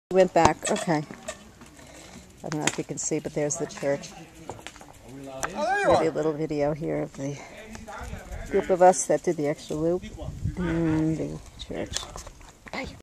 Went back. Okay. I don't know if you can see, but there's the church. Maybe a little video here of the group of us that did the extra loop and the church.